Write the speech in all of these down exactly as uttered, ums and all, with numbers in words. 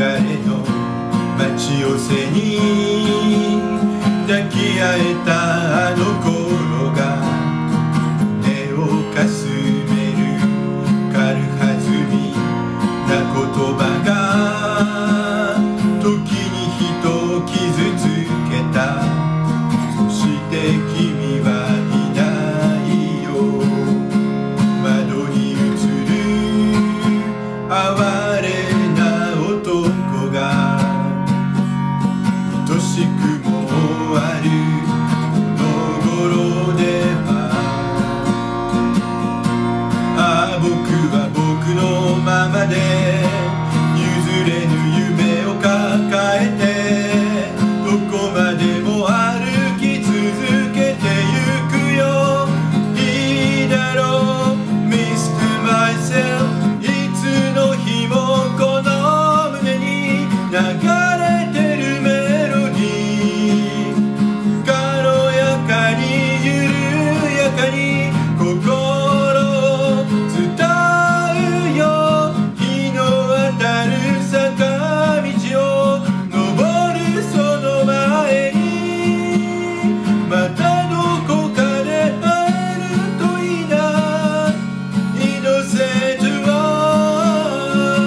れの待ち寄せに抱き合えたあの頃が胸をかすめる軽はずみな言葉が時に人を傷つけた。そして君はいないよ。窓に映る哀れな男が愛しくもあるこの頃では、ああ僕は僕のままで譲れぬ夢を抱えてどこまでも歩き続けてゆくよ。いいだろう Mister Myself、 いつの日もこの胸に流れてるメロディー、軽やかに緩やかに心を伝うよ。日の当たる坂道を登るその前にまたどこかで会えるといいな。イノセントは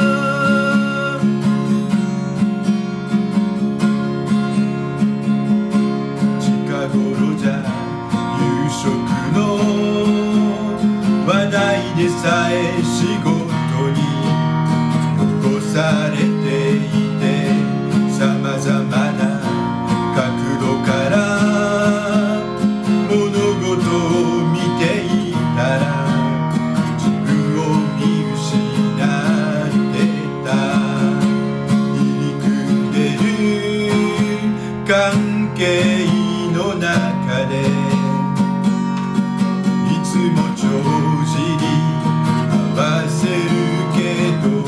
近頃じゃ夕食の話題でさえ仕事に残されていて、さまざまな角度から物事を見ていたら自分を見失ってた。入り組んでる関係の中でいつも帳尻合わせるけど、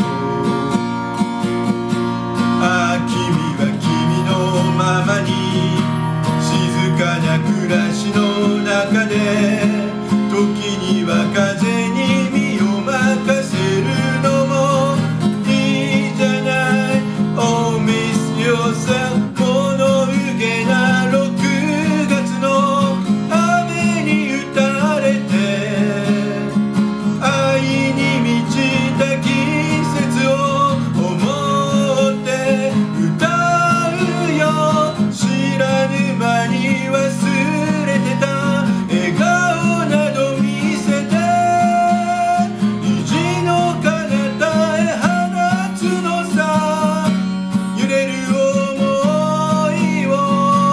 ああ君は君のままに静かな暮らしの中で時には風に身を任せるのもいいじゃない。 Oh miss yourself、 このうげなろくがつの雨に打たれて愛に満ちた季節を思って歌うよ。知らぬ間に忘れてた笑顔など見せて虹の彼方へ放つのさ。揺れる想いを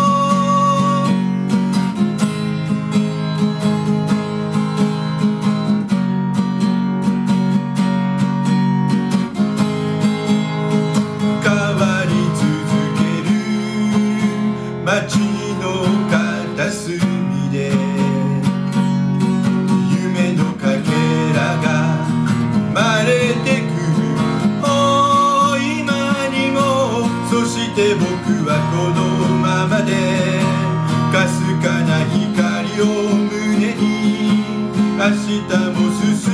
変わり続ける街の片隅で夢のかけらが生まれてくる。おー今にも。そして僕はこのままでかすかな光を胸に明日も進